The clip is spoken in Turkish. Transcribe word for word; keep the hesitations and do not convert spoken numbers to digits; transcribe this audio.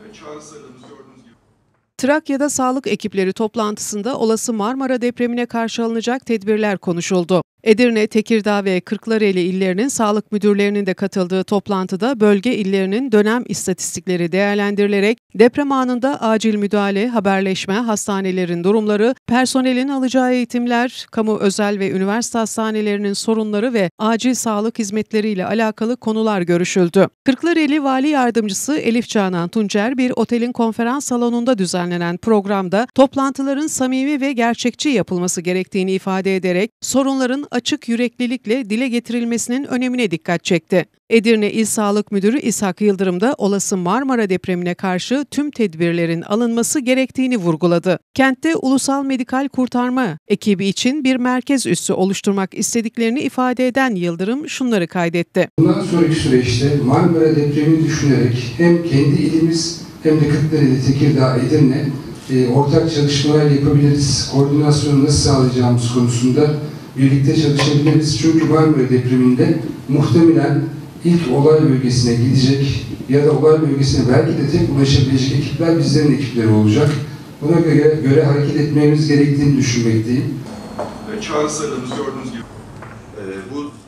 Çağrısılarımız gördüğünüz gibi. Trakya'da sağlık ekipleri toplantısında olası Marmara depremine karşı alınacak tedbirler konuşuldu. Edirne, Tekirdağ ve Kırklareli illerinin sağlık müdürlerinin de katıldığı toplantıda bölge illerinin dönem istatistikleri değerlendirilerek deprem anında acil müdahale, haberleşme, hastanelerin durumları, personelin alacağı eğitimler, kamu özel ve üniversite hastanelerinin sorunları ve acil sağlık hizmetleriyle alakalı konular görüşüldü. Kırklareli Vali Yardımcısı Elif Canan Tuncer bir otelin konferans salonunda düzenlenen programda toplantıların samimi ve gerçekçi yapılması gerektiğini ifade ederek sorunların açık yüreklilikle dile getirilmesinin önemine dikkat çekti. Edirne İl Sağlık Müdürü İshak Yıldırım da olası Marmara depremine karşı tüm tedbirlerin alınması gerektiğini vurguladı. Kentte ulusal medikal kurtarma ekibi için bir merkez üssü oluşturmak istediklerini ifade eden Yıldırım şunları kaydetti. Bundan sonraki süreçte Marmara depremini düşünerek hem kendi ilimiz hem de Kırklareli, Tekirdağ, Edirne e, ortak çalışmalar yapabiliriz. Koordinasyonu nasıl sağlayacağımız konusunda birlikte çalışabiliriz. Çünkü Marmara depreminde muhtemelen ilk olay bölgesine gidecek ya da olay bölgesine belki de tek ulaşabilecek ekipler bizlerin ekipleri olacak. Buna göre, göre hareket etmemiz gerektiğini düşünmekteyim. Çağrısılarımız gördüğünüz gibi. Ee, bu